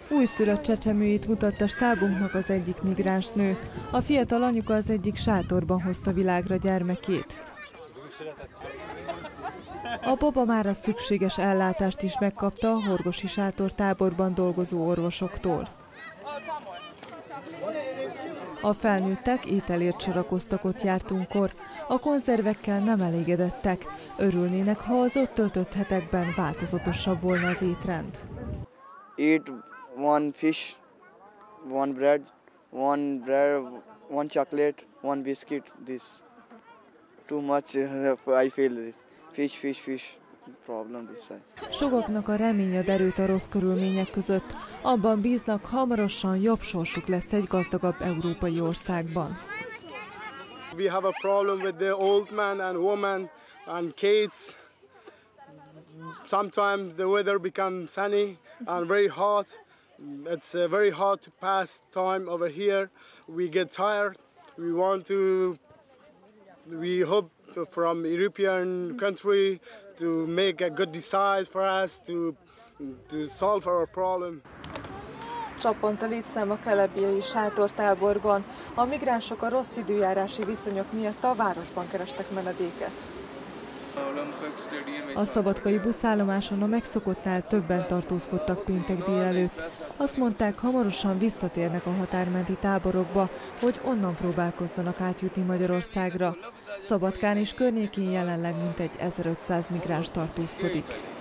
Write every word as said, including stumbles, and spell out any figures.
Újszülött csecsemőit mutatta stábunknak az egyik migráns nő. A fiatal anyuka az egyik sátorban hozta világra gyermekét. A baba már a szükséges ellátást is megkapta a horgosi sátortáborban dolgozó orvosoktól. A felnőttek ételért sorakoztak ott jártunkkor. A konzervekkel nem elégedettek. Örülnének, ha az ott töltött hetekben változatosabb volna az étrend. Eat one fish, one bread, one bread, one chocolate, one biscuit. This too much. I feel this fish, fish, fish. Problem this side. Sokaknak a remény ad erőt a rossz körülmények között. Abban bíznak, hamarosan jobb sorsuk lesz egy gazdagabb európai országban. We have a problem with the old man and woman and kids. Sometimes the weather becomes sunny and very hot. It's uh, very hard to pass time over here. We get tired. We want to. We hope from European country to make a good decide for us to to solve our problem. Csapont a létszám a kelebbiai sátortáborban. A migránsok a rossz időjárási viszonyok miatt a városban kerestek menedéket. A szabadkai buszállomáson a megszokottnál többen tartózkodtak péntek délelőtt. Azt mondták, hamarosan visszatérnek a határmenti táborokba, hogy onnan próbálkozzanak átjutni Magyarországra. Szabadkán és környékén jelenleg mintegy ezerötszáz migráns tartózkodik.